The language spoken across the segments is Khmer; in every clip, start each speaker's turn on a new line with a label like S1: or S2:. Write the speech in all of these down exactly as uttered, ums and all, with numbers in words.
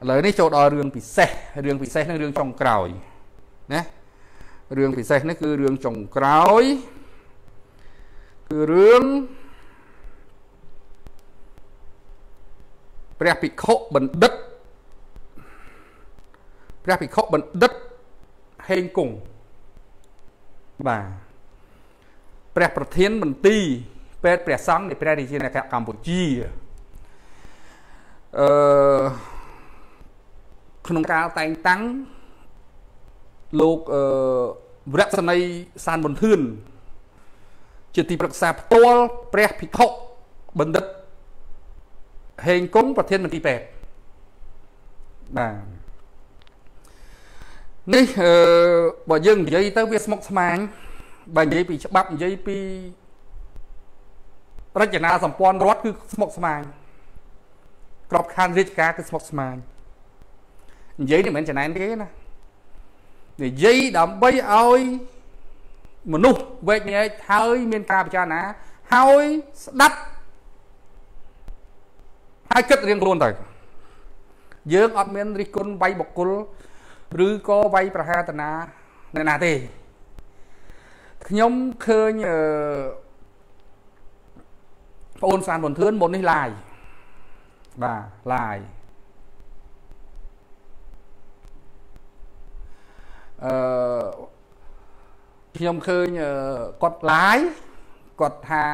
S1: lời này chỗ đó rương bị xe rương bị xe nó rương trong cào nè rương bị xe nó cứ rương trong cào cứ rương bè bị khổ bẩn đất bè bị khổ bẩn đất hên cùng và bèประเทศมันตีเป็ดbè sáng để bè đi trên này cả Campuchiaក្នុងការតែងតាំងលោកអឺវរៈសនីសានប៊ុនធឿនជាទីប្រឹក្សាផ្ទាល់ព្រះភិក្ខុបណ្ឌិតហេងគង់ប្រធានមន្ត្រីពេទ្យបាទនេះអឺបើយើងនិយាយទៅវាស្មុគស្មាញបើនិយាយពីច្បាប់និយាយពីរចនាសម្ព័ន្ធរដ្ឋគឺស្មុគស្មាញក្របខ័ណ្ឌរាជការគឺស្មុគស្មាញនិយាយនេះមិនមែនចំណែនទេណានិយាយដើម្បីឲ្យមនុស្សវែកញែកហើយមានការពិចារណាហើយស្ដាប់ហើយគិតរៀងខ្លួនទៅយើងអត់មានរិះគន់វាយបុគ្គលឬក៏វាយប្រហារតាណាអ្នកណាទេខ្ញុំឃើញអឺបងអូនសានប៊ុនធឿនមុននេះឡាយបាទឡាយអឺខ្ញុំឃើញគាត់ឡាយគាត់ថា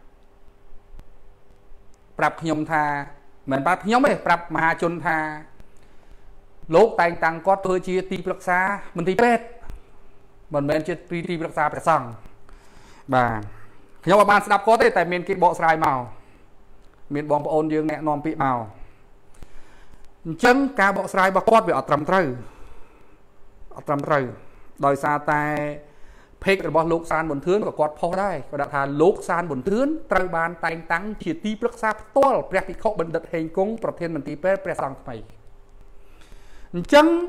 S1: ប្រាប់ខ្ញុំថាមិនប្រាប់ខ្ញុំទេប្រាប់មហាជនថាលោកតែងតាំងគាត់ធ្វើជាទីប្រឹក្សាមន្ត្រីពេទ្យមិនមែនជាទីប្រឹក្សាព្រះសង្ឃបាទខ្ញុំអត់បានស្ដាប់គាត់ទេតែមានគេបកស្រាយមកមានបងប្អូនយើងแนะនាំពាក្យមកអញ្ចឹងការបកស្រាយរបស់គាត់វាអត់ត្រឹមត្រូវអត់ត្រឹមត្រូវដោយសារតែเพจរបស់លោកសានប៊ុនធឿនក៏គាត់ផុសដែរគាត់ដាក់ថាលោកសានប៊ុនធឿនត្រូវបានតែងតាំងជាទីប្រឹក្សាផ្ទាល់ព្រះភិក្ខុបណ្ឌិតហេងគង់ប្រធានមន្ត្រីពេទ្យព្រះសង្ឃថ្មីអញ្ចឹង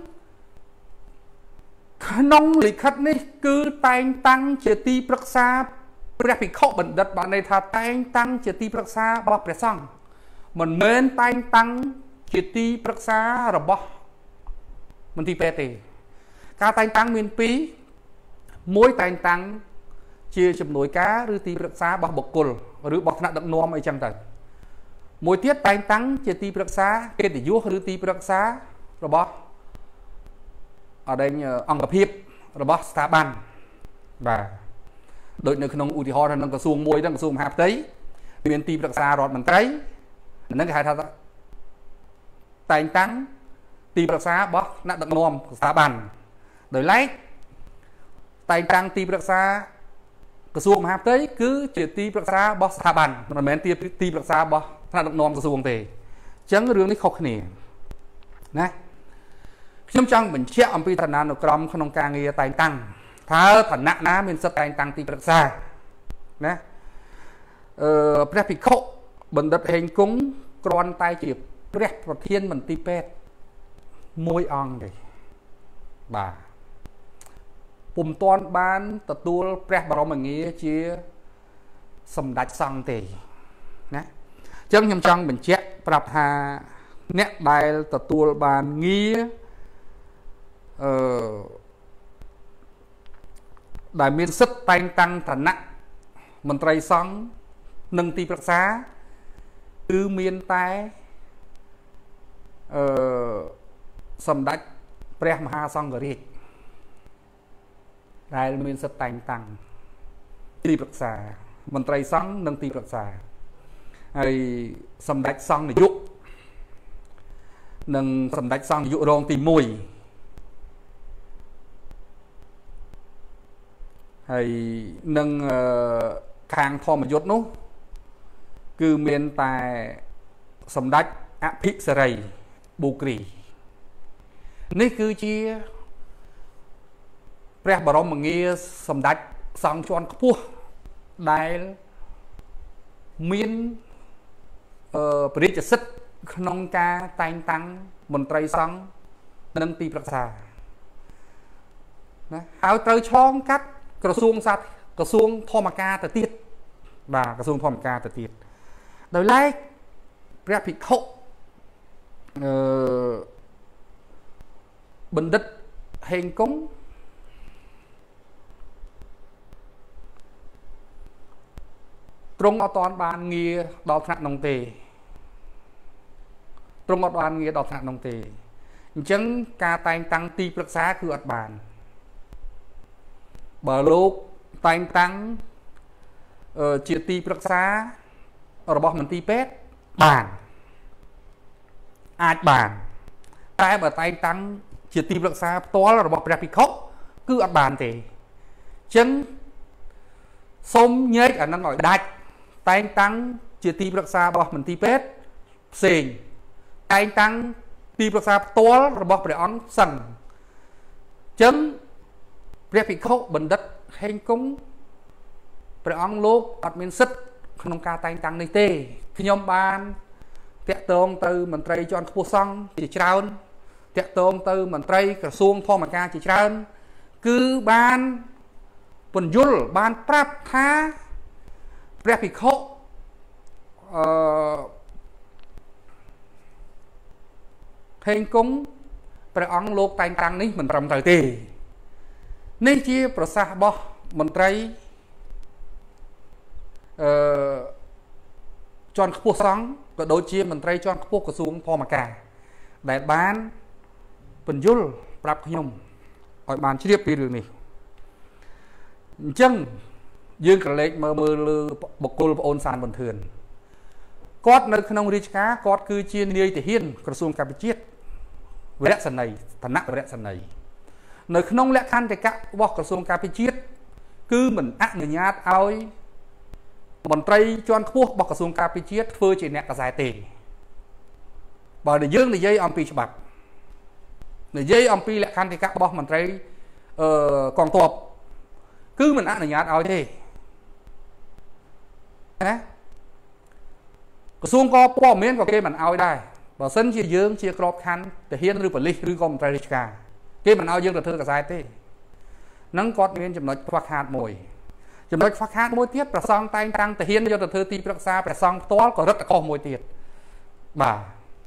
S1: ក្នុងលិខិតនេះគឺតែងតាំងជាទីប្រឹក្សាព្រះភិក្ខុបណ្ឌិតបានន័យថាតែងតាំងជាទីប្រឹក្សារបស់ព្រះសង្ឃមិនមែនតែងតាំងជាទីប្រឹក្សារបស់មន្ត្រីពេទ្យទេការតែងតាំងមានពីរមួយតែងតាំងជាជំនួយការឬទីប្រឹក្សារបស់បុគ្គលឬរបស់ថ្នាក់ដឹកនាំអីចឹងទៅមួយទៀតតែងតាំងជាទីប្រឹក្សាកិត្តិយសឬទីប្រឹក្សារបស់អដែងអង្គភាពរបស់ស្ថាប័នបាទដូចនៅក្នុងឧទាហរណ៍ក្នុងក្រសួងមួយហ្នឹងក្រសួងមហាផ្ទៃមានទីប្រឹក្សារដ្ឋមន្ត្រីហ្នឹងគេហៅថាតែងតាំងទីប្រឹក្សារបស់ថ្នាក់ដឹកនាំស្ថាប័នដោយឡែកតែងតាំងទីប្រឹក្សាក្រសួងមហាផ្ទៃគឺជាទីប្រឹក្សារបស់ស្ថាប័នមិនមែនទីទីប្រឹក្សារបស់ថ្នាក់ដឹកនាំក្រសួងទេអញ្ចឹងរឿងនេះខុសគ្នាណាខ្ញុំចង់បញ្ជាក់អំពីឋានានុក្រមក្នុងការងារតែងតាំងថាឋានៈណាមានសិទ្ធិតែងតាំងទីប្រឹក្សាណាអឺព្រះភិក្ខុបណ្ឌិតហេងគង់គ្រាន់តែជាព្រះប្រធានមន្ត្រីពេទ្យមួយអង្គទេបាទពុំទាន់បានទទួលព្រះបរមងារជាសម្ដេចសង្ឃទេណាអញ្ចឹងខ្ញុំចង់បញ្ជាក់ប្រាប់ថាអ្នកដែលទទួលបានងារអឺដែលមានសិទ្ធិតែងតាំងឋានៈមន្ត្រីសង្ឃនិងទីប្រឹក្សាគឺមានតែអឺសម្ដេចព្រះមហាសង្ឃរាជដែលមានសិទ្ធិតែងតាំងទីប្រឹក្សាមន្ត្រីសង្ឃនិងទីប្រឹក្សាហើយសម្ដេចសង្ឃនាយកនិងសម្ដេចសង្ឃនាយករងទីមួយហើយនឹងខាងធម្មយុត្តនោះគឺមានតែសម្ដេចអភិសិរីប៊ូគ្រីនេះគឺជាព្រះបរមងារសម្ដេចសង្ឃជាន់ខ្ពស់ដែលមានអឺព្រះរាជសិទ្ធិក្នុងការតែងតាំងមន្ត្រីសង្ឃនិងទីប្រឹក្សាណាហើយត្រូវឆ្លងកាត់ក្រសួងសាស្ត្រក្រសួងធម្មការទៅទៀតបាទក្រសួងធម្មការទៅទៀតដោយឡែកព្រះភិក្ខុអឺបណ្ឌិតហេងគង់ទ្រង់អត់ទាន់បានងារដល់ថ្នាក់នោះទេទ្រង់អត់បានងារដល់ថ្នាក់នោះទេអញ្ចឹងការតែងតាំងទីប្រឹក្សាគឺអត់បានបើលោកតែងតាំងជាទីប្រឹក្សារបស់មន្ទីរពេទ្យបានអាចបានតែបើតែងតាំងជាទីប្រឹក្សាផ្ទាល់របស់ព្រះភិក្ខុគឺអត់បានទេអញ្ចឹងសូមញែកអានឹងឲ្យដាច់តែងតាំងជាទីប្រឹក្សារបស់មន្ទីរពេទ្យផ្សេងតែងតាំងទីប្រឹក្សាផ្ទាល់របស់ព្រះអង្គសឹងអញ្ចឹងព្រះភិក្ខុបណ្ឌិតហេងគង់ព្រះអង្គលោកអត់មានសិទ្ធិក្នុងការតែងតាំងនេះទេខ្ញុំបានតាក់ទងទៅមន្ត្រីជាន់ខ្ពស់សង្ឃជាច្រើនតាក់ទងទៅមន្ត្រីក្រសួងធម្មការជាច្រើនគឺបានពន្យល់បានប្រាប់ថាព្រះភិក្ខុអឺហេងគង់ព្រះអង្គលោកតែងតាំងនេះមិនត្រឹមត្រូវទេនេះជាប្រសាសន៍របស់មន្ត្រីអឺជាន់ខ្ពស់សង្ឃក៏ដូចជាមន្ត្រីជាន់ខ្ពស់ក្រសួងធម្មការដែលបានពន្យល់ប្រាប់ខ្ញុំឲ្យបានជ្រាបពីរឿងនេះអញ្ចឹងយើងក៏លេចមើលមើលលើបុគ្គលប្អូនសានបន្ទឿនគាត់នៅក្នុងរាជការគាត់គឺជានាយទាហានក្រសួងកាពិជាតិវរៈសេនីយ៍ឋានៈវរៈសេនីយ៍នៅក្នុងលក្ខន្តិកៈរបស់ក្រសួងកាពិជាតិគឺមិនអនុញ្ញាតឲ្យមន្ត្រីជាន់ខ្ពស់របស់ក្រសួងកាពិជាតិធ្វើជាអ្នកកសែតទេបើយើងនិយាយអំពីច្បាប់និយាយអំពីលក្ខន្តិកៈរបស់មន្ត្រីអឺកងទ័ពគឺមិនអនុញ្ញាតឲ្យទេណាក្រសួងក៏ព័ត៌មានក៏គេមិនឲ្យដែរបើសិនជាយើងជាក្របខ័ណ្ឌទាហានឬប៉ូលីសឬក៏មន្ត្រីរាជការគេមិនឲ្យយើងទៅធ្វើកសែតទេហ្នឹងគាត់មានចំណុចខ្វះខាតមួយចំណុចខ្វះខាតមួយទៀតព្រះសង្ឃតែងតាំងទាហានយកទៅធ្វើទីប្រឹក្សាព្រះសង្ឃផ្ទាល់ក៏រឹតតែខុសមួយទៀតបាទ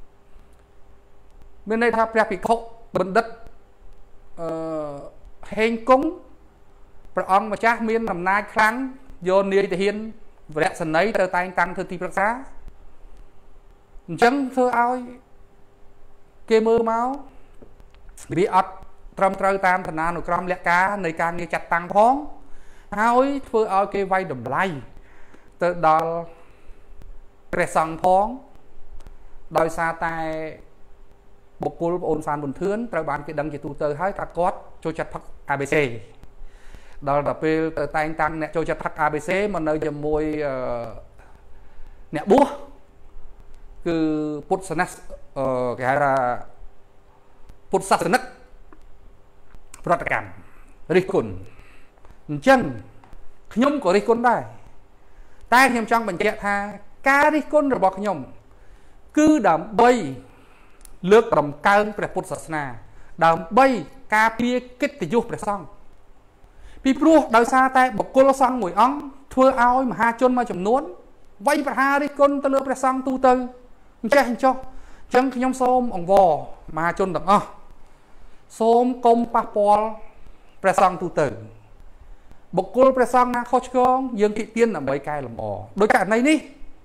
S1: មានន័យថាព្រះភិក្ខុបណ្ឌិតអឺហេងគង់ព្រះអង្គម្ចាស់មានអំណាចខ្លាំងយកនាយទាហានវរៈសេនីយ៍ទៅតែងតាំងធ្វើទីប្រឹក្សាអញ្ចឹងធ្វើឲ្យគេមើលមកវាអត់ត្រឹមត្រូវតាមឋានានុក្រមលក្ខការនៃការងារចាត់តាំងផងហើយធ្វើឲ្យគេវាយតម្លៃទៅដល់ព្រះសង្ឃផងដោយសារតែបុគ្គលប្អូនសានបន្ទឿនត្រូវបានគេដឹងជាទូទៅហើយថាគាត់ចូលចិត្តផឹក a បេ xê ដល់តែពេលទៅតែងតាំងអ្នកចូលចិត្តផឹក a បេ xê មកនៅជាមួយអ្នកបួសគឺពុទ្ធសាសនាគេហៅថាពុទ្ធសាសនិកប្រតិកម្មរិះគន់អញ្ចឹងខ្ញុំក៏រិះគន់ដែរតែខ្ញុំចង់បញ្ជាក់ថាការរិះគន់របស់ខ្ញុំគឺដើម្បីលើកតម្កើងព្រះពុទ្ធសាសនាដើម្បីការពារកិត្តិយសព្រះសង្ឃពីព្រោះដោយសារតែបុគ្គលសង្ឃមួយអង្គធ្វើឲ្យមហាជនមួយចំនួនវាយប្រហាររិះគន់ទៅលើព្រះសង្ឃទូទៅអញ្ចេះអញ្ចោះអញ្ចឹងខ្ញុំសូមអង្វរមហាជនទាំងអស់សូមកុំប៉ះពាល់ព្រះសង្ឃទូទៅបុគ្គលព្រះសង្ឃណាខុសឆ្គងយើងគិតទៀនដើម្បីកែលម្អដោយករណីនេះ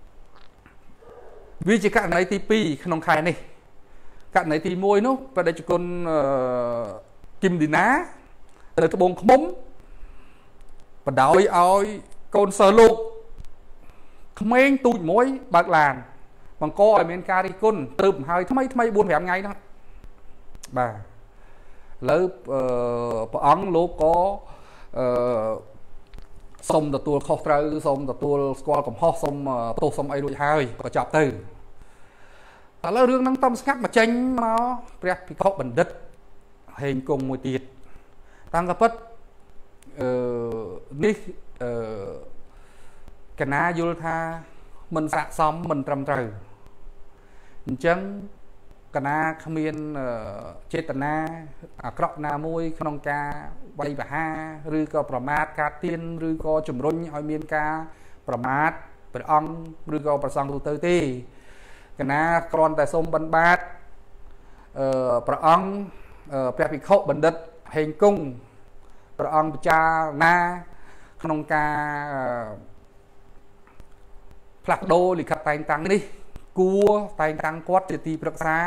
S1: វាជាករណីទីពីរក្នុងខែនេះករណីទីមួយនោះបដិជគុណគឹមឌីណានៅត្បូងឃ្មុំបដោយឲ្យកូនសិស្សលោកក្មេងទូចមួយបើកឡានបង្កឲ្យមានការរិះគន់ទៅហើយថ្មីថ្មីបួនប្រាំថ្ងៃហ្នឹងបាទឥឡូវព្រះអង្គលោកក៏អឺសុំទទួលខុសត្រូវសុំទទួលស្គាល់កំហុសសុំទោសសុំអីរួចហើយក៏ចប់ទៅឥឡូវរឿងហ្នឹងតំស្ងាត់មកចេញមកព្រះភិក្ខុបណ្ឌិតហេងគង់មួយទៀតតាំងក៏ពិតអឺនេះអឺកណាយល់ថាមិនស័ក្តិសមមិនត្រឹមត្រូវអញ្ចឹងកណាគ្មានចេតនាអាក្រក់ណាមួយក្នុងការវាយប្រហារឬក៏ប្រមាថការទៀនឬក៏ជំរុញឲ្យមានការប្រមាថព្រះអង្គឬក៏ប្រសង់ទូទៅទេកណាគ្រាន់តែសូមបិណ្ឌបាតអឺព្រះអង្គព្រះភិក្ខុបណ្ឌិតហេងគង់ព្រះអង្គពិចារណាក្នុងការផ្លាស់ប្ដូរលិខិតតែងតាំងនេះគួរតែងតាំងគាត់ជាទីប្រឹក្សា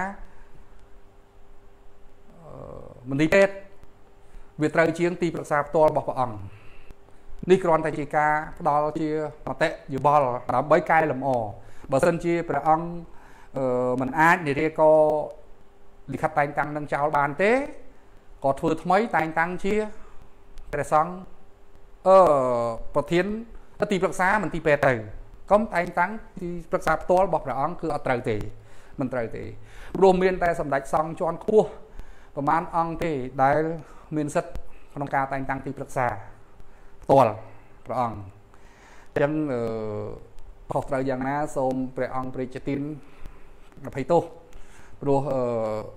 S1: មន្ទីរពេទ្យវាត្រូវជាងទីប្រឹក្សាផ្ទាល់របស់ព្រះអង្គនេះគ្រាន់តែជាការផ្ដល់ជាមតិយោបល់ដើម្បីកែលម្អបើសិនជាព្រះអង្គមិនអាចនិយាយក៏លិខិតតែងតាំងនឹងចោលបានទេក៏ធ្វើថ្មីតែងតាំងជាព្រះសង្ឃអឺប្រធានទីប្រឹក្សាមន្ទីរពេទ្យទៅកុំតែងតាំងទីប្រឹក្សាផ្ទាល់របស់ព្រះអង្គគឺអត់ត្រូវទេមិនត្រូវទេរួមមានតែសម្ដេចសង្ឃជាន់ខ្ពស់ប្រមាណអង្គទេដែលមានសិទ្ធិក្នុងការតែងតាំងទីប្រឹក្សាផ្ទាល់ព្រះអង្គអញ្ចឹងអឺខុសត្រូវយ៉ាងណាសូមព្រះអង្គព្រះជាទានអភ័យទោសព្រោះអឺ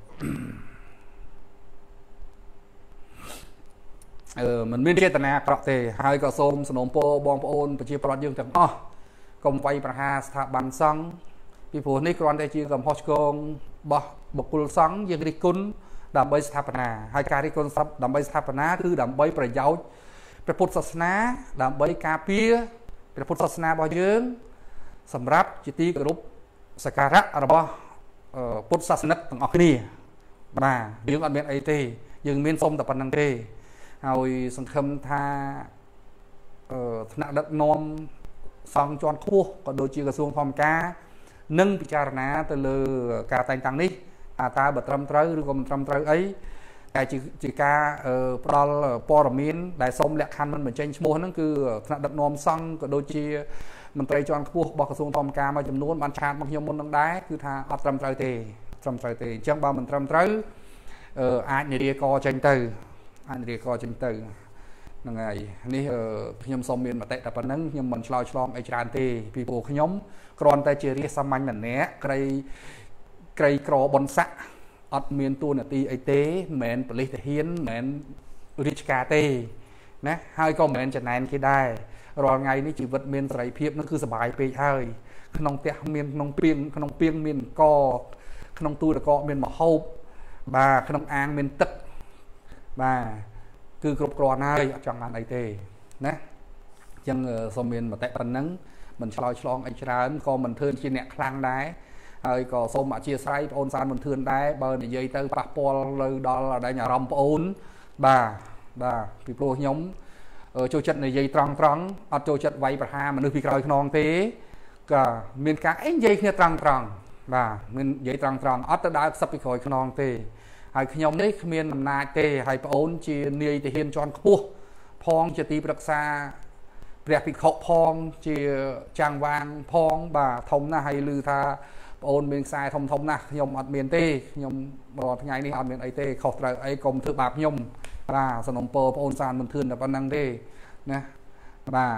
S1: អឺមិនមានចេតនាអាក្រក់ទេហើយក៏សូមសំណូមពរបងប្អូនប្រជាប្រដ្ឋយើងទាំងអស់កុំវាយប្រហារស្ថាប័នសង្ឃពីព្រោះនេះគ្រាន់តែជាកំហុសឆ្គងរបស់បុគ្គលសង្ឃយើងរិះគន់ដើម្បីស្ថាបនាហើយការរិះគន់ដើម្បីស្ថាបនាគឺដើម្បីប្រយោជន៍ព្រះពុទ្ធសាសនាដើម្បីការពារព្រះពុទ្ធសាសនារបស់យើងសម្រាប់ជាទីគោរពសក្ការៈរបស់ពុទ្ធសាសនិកទាំងអស់គ្នាបាទយើងអត់មានអីទេយើងមានសុំតែប៉ុណ្្នឹងទេហើយសង្ឃឹមថាអឺថ្នាក់ដឹកនាំសង្ឃជាន់ខ្ពស់ក៏ដូចជាក្រសួងធម្មការនឹងពិចារណាទៅលើការតែងតាំងនេះតើតើបើត្រឹមត្រូវឬក៏មិនត្រឹមត្រូវអីតែជាការផ្ដល់ព័ត៌មានដែលសូមលក្ខខណ្ឌមិនបញ្ចេញឈ្មោះហ្នឹងគឺថ្នាក់ដឹកនាំសង្ឃក៏ដូចជាមន្ត្រីជាន់ខ្ពស់របស់ក្រសួងធម្មការមួយចំនួនបានឆាតមកខ្ញុំមុននឹងដែរគឺថាអត់ត្រឹមត្រូវទេត្រឹមត្រូវទេអញ្ចឹងបើមិនត្រឹមត្រូវអាចនិយាយកចេញទៅអាចនិយាយកចេញទៅហ្នឹងហើយនេះខ្ញុំសូមមានមតិតែប៉ុណ្្នឹងខ្ញុំមិនឆ្លើយឆ្លងអីច្រើនទេពីព្រោះខ្ញុំគ្រាន់តែជារាជសាមញ្ញម្នាក់ក្រីក្រីក្របនស័កអត់មានតួនាទីអីទេមិនមែនប៉ូលីសទាហានមិនមែនរាជការទេណាហើយក៏មិនមែនចំណែនគេដែររាល់ថ្ងៃនេះជីវិតមានសេរីភាពនឹងគឺសុបាយពេកហើយក្នុងផ្ទះមានក្នុងពីងក្នុងពីងមានកក្នុងទូរកកមានម្ហូបបាទក្នុងអាងមានទឹកបាទគឺគ្រប់គ្រាន់ហើយអត់ចង់បានអីទេណាអញ្ចឹងសូមមានមតិប៉ុណ្ណឹងមិនឆ្លើយឆ្លងអីច្រើនក៏មិនធ្វើជាអ្នកខ្លាំងដែរហើយក៏សូមអធិស្ឋានបងអូនសានមិនធឿនដែរបើនិយាយទៅប៉ះពាល់លើដល់អារម្មណ៍បងអូនបាទបាទពីព្រោះខ្ញុំចូលចិត្តនិយាយត្រង់ត្រង់អត់ចូលចិត្តវាយប្រហារមនុស្សពីក្រោយខ្នងទេក៏មានការអីនិយាយគ្នាត្រង់ត្រង់បាទមាននិយាយត្រង់ត្រង់អត់ទៅដើរខ្សឹបពីក្រោយខ្នងទេហើយខ្ញុំនេះគ្មានអំណាចទេហើយបងអូនជានាយទាហានជាន់ខ្ពស់ផងជាទីប្រឹក្សាព្រះភិក្ខុផងជាចាំងវាងផងបាទធំណាស់ហើយឮថាបងអូនមានខ្សែធំធំណាស់ខ្ញុំអត់មានទេខ្ញុំរាល់ថ្ងៃនេះអត់មានអីទេខុសត្រូវអីកុំធ្វើបាបខ្ញុំបាទសំណុំពរបងអូនសានមិនធឿនតែប៉ុណ្្នឹងទេណាបាទ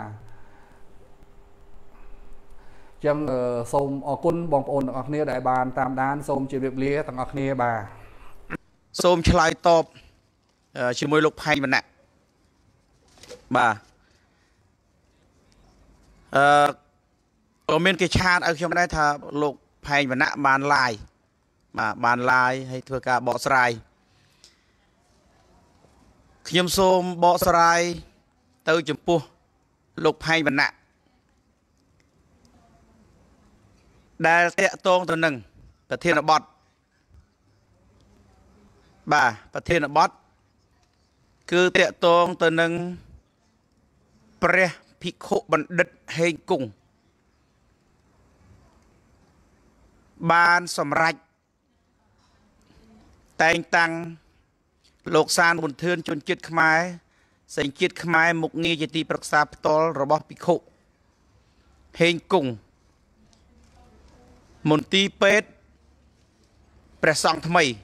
S1: ចឹងសូមអរគុណបងប្អូនទាំងអស់គ្នាដែលបានតាមដានសូមជម្រាបលាទាំងអស់គ្នាបាទ
S2: សូមឆ្លើយតបជាមួយលោកផែងវណ្ណៈបាទអឺក៏មានគេឆាតឲ្យខ្ញុំដែរថាលោកផែងវណ្ណៈបានឡាយបាទបានឡាយហើយធ្វើការបកស្រាយខ្ញុំសូមបកស្រាយទៅចំពោះលោកផែងវណ្ណៈដែលតាក់ទងទៅនឹងប្រធានបទបាទប្រធានបទគឺតាក់ទងទៅនឹងព្រះភិក្ខុបណ្ឌិតហេងគង់បានសម្រេចតែងតាំងលោកសានប៊ុនធឿនជនជាតិខ្មែរសញ្ជាតិខ្មែរមុខងារជាទីប្រឹក្សាផ្ទាល់របស់ភិក្ខុហេងគង់មន្ទីរពេទ្យព្រះសង្ឃថ្មី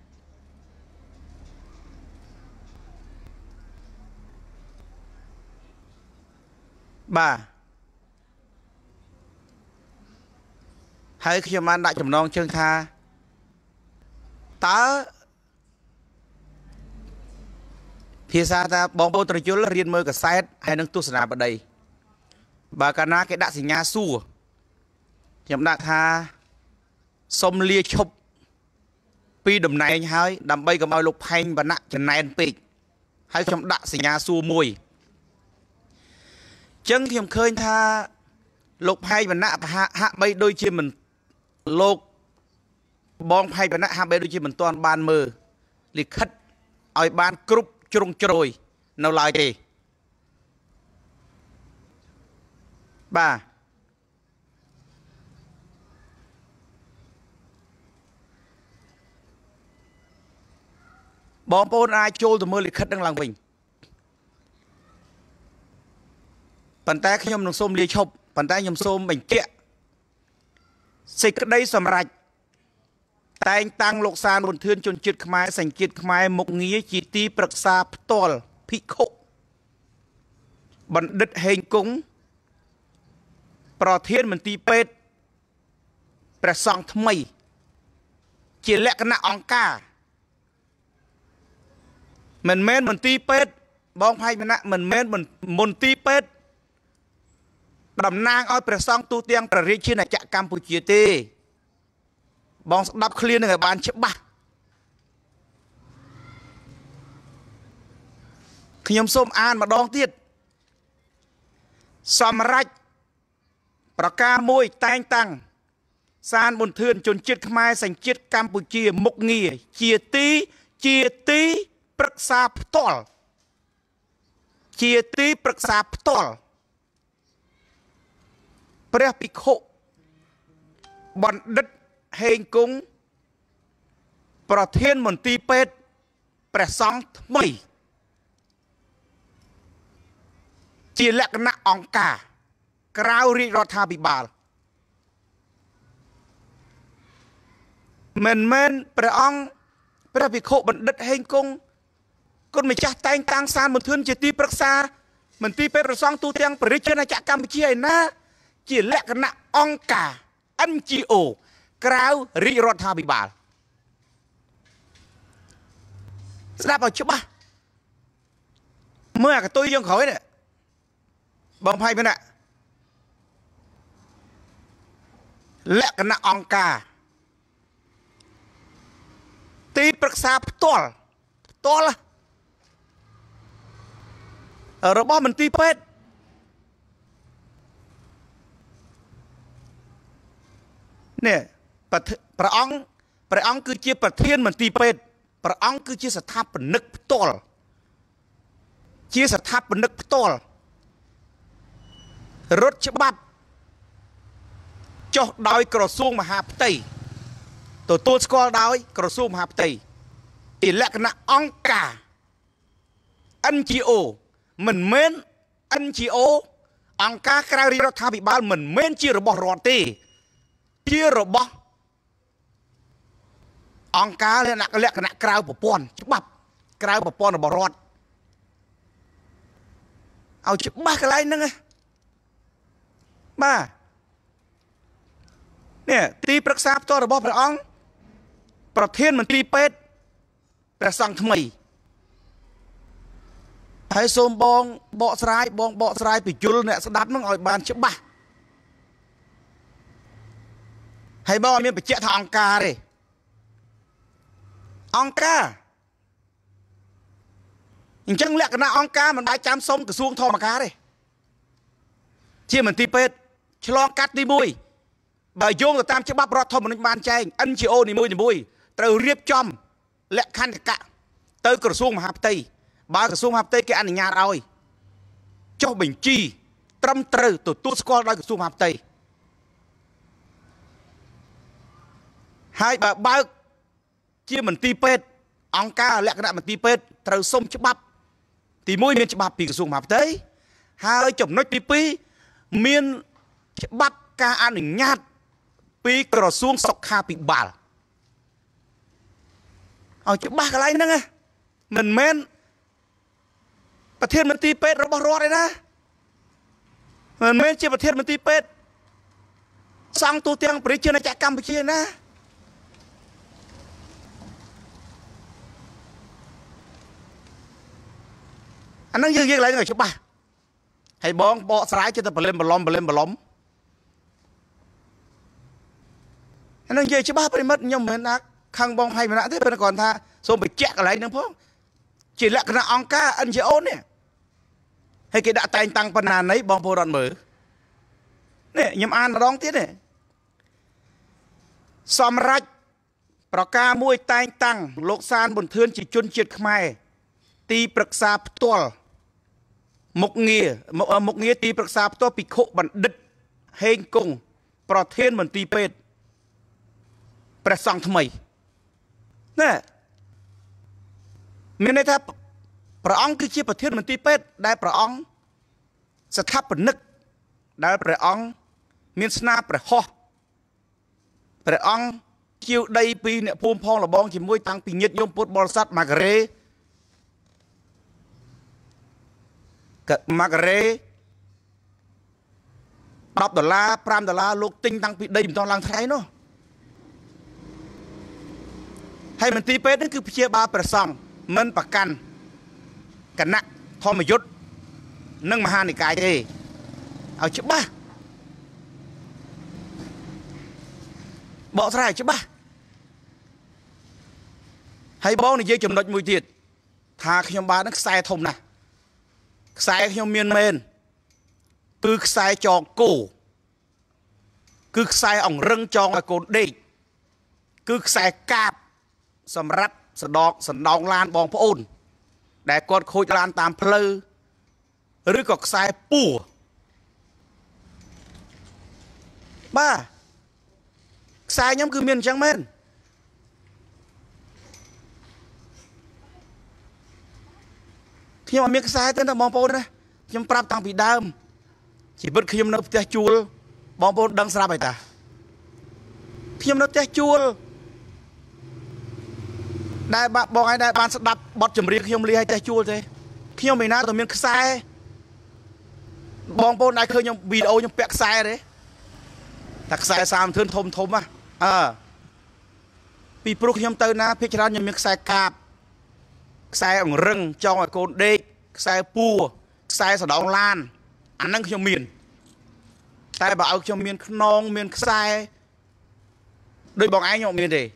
S2: បាទហើយខ្ញុំបានដាក់ចំណងជើងថាតើភាសាថាបងប្អូនត្រយល់រៀនមើលកាសែតហើយនឹងទស្សនាបដីបើកាលណាគេដាក់សញ្ញាសួរខ្ញុំដាក់ថាសុំលាឈប់ពីតំណែងហើយដើម្បីកុំឲ្យលោកផែងវណ្ណៈចំណែនពេកហើយខ្ញុំដាក់សញ្ញាសួរមួយចឹងខ្ញុំឃើញថាលោកផែងវណ្ណៈហាក់បីដូចជាមិនលោកបងផែងវណ្ណៈហាក់បីដូចជាមិនទាន់បានមើលលិខិតឲ្យបានគ្រប់ជ្រុងជ្រោយនៅឡើយទេបាទបងប្អូនអាចចូលទៅមើលលិខិតនឹងឡើងវិញប៉ុន្តែខ្ញុំនឹងសូមលាឈប់ប៉ុន្តែខ្ញុំសូមបញ្ជាក់សេចក្តីសម្រេចតែងតាំងលោកសានប៊ុនធឿនជនជាតិខ្មែរសញ្ជាតិខ្មែរមុខងារជាទីប្រឹក្សាផ្ទាល់ភិក្ខុបណ្ឌិតហេងគង់ប្រធានមន្ទីរពេទ្យព្រះសង្ឃថ្មីជាលក្ខណៈអង្គការមិនមែនមន្ទីរពេទ្យបងផៃវណ្ណៈមិនមែនមន្ទីរពេទ្យតំណាងឲ្យព្រះសង្ឃទូទាំងព្រះរាជាណាចក្រកម្ពុជាទេបងស្ដាប់ឃ្លានឹងឲ្យបានច្បាស់ខ្ញុំសូមអានម្ដងទៀតសម្រាប់ប្រការមួយតែងតាំងសានប៊ុនធឿនជនជាតិខ្មែរសញ្ជាតិកម្ពុជាមុខងារជាទីជាទីប្រឹក្សាផ្ទាល់ជាទីប្រឹក្សាផ្ទាល់ព្រះភិក្ខុបណ្ឌិតហេងគង់ប្រធានមន្ទីរពេទ្យព្រះសង្ឃថ្មីជាលក្ខណៈអង្គការក្រៅរាជរដ្ឋាភិបាលមិនមែនព្រះអង្គព្រះភិក្ខុបណ្ឌិតហេងគង់គុណម្ចាស់តែងតាំងសានប៊ុនធឿនជាទីប្រឹក្សាមន្ទីរពេទ្យព្រះសង្ឃទូទាំងព្រះរាជាណាចក្រកម្ពុជាឯណាជាលក្ខណៈអង្គការ เอ็น จี โอ ក្រៅរាជរដ្ឋាភិបាលស្ដាប់ឲ្យច្បាស់មើលអាកតុយយើងក្រោយនេះបងផៃមិនណាលក្ខណៈអង្គការទីប្រឹក្សាផ្ទាល់ផ្ទាល់របស់មន្ទីរពេទ្យនេះព្រះអង្គព្រះអង្គគឺជាប្រធានមន្ទីរពេទ្យព្រះអង្គគឺជាស្ថាបនិកផ្ទាល់ជាស្ថាបនិកផ្ទាល់រដ្ឋច្បាប់ចុះដោយក្រសួងមហាផ្ទៃទទួលស្គាល់ដោយក្រសួងមហាផ្ទៃជាលក្ខណៈអង្គការ เอ็น จี โอ មិនមែន เอ็น จี โอ អង្គការក្រៅរាជរដ្ឋាភិបាលមិនមែនជារបស់រដ្ឋទេជារបស់អង្គការលក្ខណៈក្រៅប្រព័ន្ធច្បាប់ក្រៅប្រព័ន្ធរបស់រដ្ឋឲ្យច្បាស់កន្លែងហ្នឹងបាទនេះទីប្រឹក្សាផ្ទាល់របស់ព្រះអង្គប្រធានមន្ត្រីពេទ្យព្រះសង្ឃថ្មីហើយសូមបងបកស្រាយបងបកស្រាយបញ្យលអ្នកស្ដាប់នឹងឲ្យបានច្បាស់ហើយបងអត់មានបញ្ជាក់ថាអង្គការទេអង្គការអញ្ចឹងលក្ខណៈអង្គការមិនអាចចាំសុំក្រសួងធម្មការទេជាមន្ទីរពេទ្យឆ្លងកាត់ទីមួយបើយោងទៅតាមច្បាប់រដ្ឋធម្មនុញ្ញបានចែង เอ็น จี โอ នីមួយៗត្រូវរៀបចំលក្ខន្តិកៈទៅក្រសួងមហាផ្ទៃបើក្រសួងមហាផ្ទៃគេអនុញ្ញាតឲ្យចុះបញ្ជីត្រឹមត្រូវទទួលស្គាល់ដោយក្រសួងមហាផ្ទៃហើយបើបើកជាមន្ទីរពេទ្យអង្គការលក្ខណៈមន្ទីរពេទ្យត្រូវសុំច្បាប់ទីមួយមានច្បាប់ពីក្រសួងមហាផ្ទៃហើយចំណុចទីពីរមានច្បាប់ការអនុញ្ញាតពីក្រសួងសុខាភិបាលឲ្យច្បាស់កន្លែងហ្នឹងមិនមែនប្រធានមន្ទីរពេទ្យរបស់រដ្ឋទេណាមិនមែនជាប្រធានមន្ទីរពេទ្យសង្ឃទូទាំងប្រជាជនចក្រកម្ពុជាណាអាហ្នឹងយើងយើងឡើងឲ្យច្បាស់ហើយបងបកស្រាយចិត្តតែបលិមបលំបលិមបលំអាហ្នឹងនិយាយច្បាស់ប្រិមិត្តខ្ញុំមិនមែនថាខាងបងហើយម្នាក់ទេប៉ុន្តែគាត់ថាសូមបញ្ជាក់កន្លែងហ្នឹងផងជាលក្ខណៈអង្គការ เอ็น จี โอ នេះហើយគេដាក់តែងតាំងបណ្ណាណីបងប្អូនអត់មើលនេះខ្ញុំអានម្ដងទៀតនេះសម្រាប់ប្រការមួយតែងតាំងលោកសានប៊ុនធឿនជាជនជាតិខ្មែរទីប្រឹក្សាផ្ទាល់មុខងារមុខងារទីប្រឹក្សាផ្ទាល់ភិក្ខុបណ្ឌិតហេងគង់ប្រធានមន្ទីរពេទ្យព្រះសង្ឃថ្មីណែមានន័យថាព្រះអង្គគឺជាប្រធានមន្ទីរពេទ្យដែលព្រះអង្គស្ថាបនិកដែលព្រះអង្គមានស្នាព្រះហស្ថព្រះអង្គជាវដីពីអ្នកភូមិផងលបងជាមួយតាំងពីញាតិញោមពុទ្ធបរិស័ទម៉ាការ៉េម៉ាការ៉េដប់ដុល្លារប្រាំដុល្លារលោកទិញតាំងពីដីមិនតឡើងថ្ងៃនោះហើយមន្ទីរពេទ្យនេះគឺព្យាបាលព្រះសង្ឃមិនប្រកាន់គណៈធម្មយុត្តនិងមហានិកាយទេឲ្យច្បាស់បកស្រាយច្បាស់ហើយបងនិយាយចំណុចមួយទៀតថាខ្ញុំបាននឹងខ្សែធំណាស់ខ្សែខ្ញុំមានមែនគឺខ្សែចងគោគឺខ្សែអង្រឹងចងឲ្យកូនដេកគឺខ្សែកាបសម្រាប់សដកសណ្ដោងឡានបងប្អូនដែលគាត់ខូចឡានតាមផ្លូវឬក៏ខ្សែពួរបាទខ្សែខ្ញុំគឺមានអញ្ចឹងមែនខ្ញុំអត់មានខ្សែទេណាបងប្អូនណាខ្ញុំប្រាប់តាំងពីដើមជីវិតខ្ញុំនៅផ្ទះជួលបងប្អូនដឹងស្រាប់ហើយតាខ្ញុំនៅផ្ទះជួលដែលបងឯងដែលបានស្ដាប់បទចម្រៀងខ្ញុំលាឲ្យផ្ទះជួលទេខ្ញុំមិនណាទៅមានខ្សែបងប្អូនដែលឃើញខ្ញុំវីដេអូខ្ញុំពាក់ខ្សែទេតែខ្សែសាមធឿនធំធំណាអើពីព្រោះខ្ញុំទៅណាភាគច្រើនខ្ញុំមានខ្សែកាបខ្សែអង្រឹងចងឲ្យកូនដេកខ្សែពួរខ្សែសណ្ដោងឡានអាហ្នឹងខ្ញុំមានតែបើឲ្យខ្ញុំមានខ្នងមានខ្សែដូចបងឯងខ្ញុំមានទេ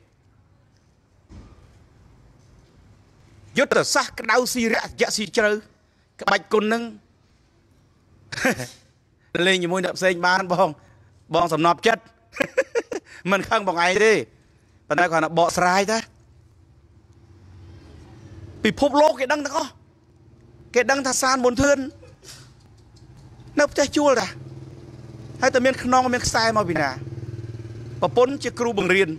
S2: យុទ្ធសាស្ត្រក្តៅស៊ីរយៈស៊ីជ្រៅក្បាច់គុណនឹងលេងជាមួយអ្នកផ្សេងបានបងបងសំណប់ចិត្តមិនខឹងបងឯងទេប៉ុន្តែគាត់ថាបកស្រាយតាពិភពលោកគេដឹងទាំងអស់គេដឹងថាសានប៊ុនធឿននៅផ្ទះជួលតាហើយតែមានខ្នងមានខ្សែមកពីណាប្រពន្ធជាគ្រូបង្រៀន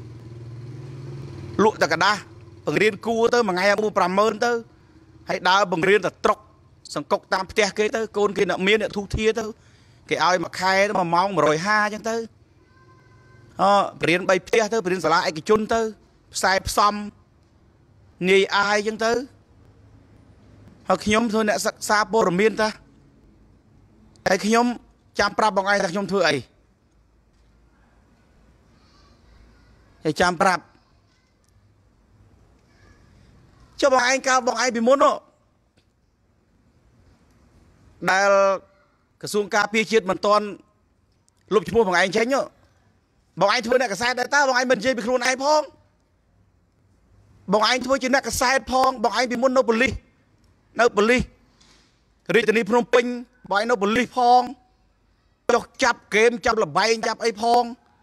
S2: លក់តែกระดาษបង្រៀនគួរទៅមួយថ្ងៃអាប់ប្រាំម៉ឺនទៅហើយដើរបង្រៀនតែត្រុកសង្កុកតាមផ្ទះគេទៅកូនគេអ្នកមានអ្នកធុធាទៅគេឲ្យមួយខែទៅមួយម៉ោងmột trămห้าអញ្ចឹងទៅអូបរៀនបីផ្ទះទៅបរៀនសាលាឯកជនទៅផ្សាយផ្សំងាយអាយអញ្ចឹងទៅហើយខ្ញុំធ្វើអ្នកសិក្សាព័ត៌មានតាហើយខ្ញុំចាំប្រាប់បងឯងថាខ្ញុំធ្វើអីហើយចាំប្រាប់ចុះបងឯងកាលបងឯងពីមុននោះដែលក្រសួងការពារជាតិមិនទាន់លុបឈ្មោះបងឯងចេញបងឯងធ្វើអ្នកកសែតដែរតើបងឯងមិននិយាយពីខ្លួនឯងផងបងឯងធ្វើជាអ្នកកសែតផងបងឯងពីមុននៅប៉ូលីសនៅប៉ូលីសរាជធានីភ្នំពេញបងឯងនៅប៉ូលីសផងចុះចាប់ហ្គេមចាប់លបែងចាប់អីផង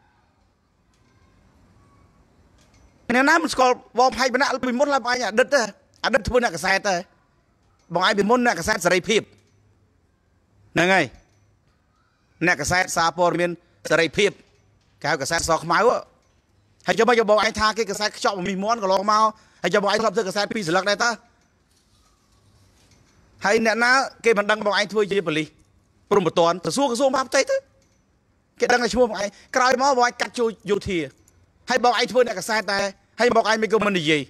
S2: អ្នកណាមិនស្គាល់បងផៃបណ្ណាពីមុនឡើយបងឯងអតីតទេអតីតធ្វើអ្នកកសែតទេបងឯងពីមុនអ្នកកសែតសេរីភាពហ្នឹងហើយអ្នកកសែតសារព័ត៌មានសេរីភាពកៅកសែតសខ្មៅហើយចុះមកយកបងឯងថាគេកសែតខ្ចប់មីមន់កន្លងមកហើយចុះបងឯងធ្លាប់ធ្វើកសែតពីរស្លឹកដែរតើហើយអ្នកណាគេមិនដឹងបងឯងធ្វើជាប៉ូលីសព្រំប្រទានក្រសួងក្រសួងមហាផ្ទៃទៅគេដឹងតែឈ្មោះបងឯងក្រោយមកបងឯងកាត់ជួយយោធាហើយបងឯងធ្វើអ្នកកសែតដែរហើយបងឯងមិនក៏មិននិយាយ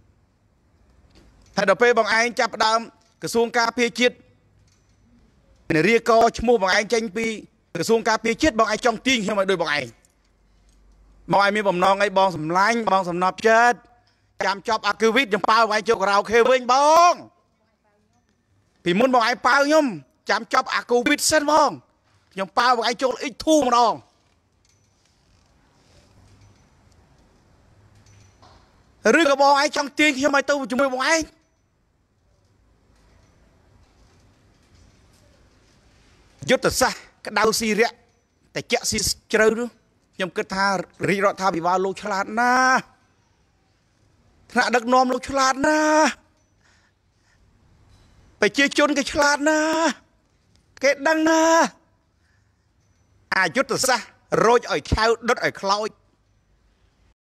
S2: ហើយដល់ពេលបងឯងចាប់ផ្ដើមក្រសួងការពារជាតិនារីកឈ្មោះបងឯងចេញពីក្រសួងការពារជាតិបងឯងចង់ទាញខ្ញុំឲ្យដូចបងឯងបងឯងមានបំណងអីបងសម្លាញ់បងសំណប់ចិត្តចាំចប់អាគីវីតចំប៉ាបងឯងចូលការ៉ាអូខេវិញបងពីមុនបងឯងប៉ាវខ្ញុំចាំចប់អាគូវីតសិនបងខ្ញុំប៉ាវបងឯងចូលអ៊ីកធូម្ដងឬក៏បងឯងចង់ទាញខ្ញុំឲ្យទៅជាមួយបងឯងយុទ្ធសាស្ត្រក្តៅស៊ីរៈតែចាក់ស៊ីជ្រៅនោះខ្ញុំគិតថារាជរដ្ឋាភិបាលលោកឆ្លាតណាស់ថ្នាក់ដឹកនាំលោកឆ្លាតណាស់ប្រជាជនគេឆ្លាតណាស់គេដឹងណាស់អយុទ្ធសាស្ត្ររោចឲ្យឆៅដុតឲ្យខ្លោច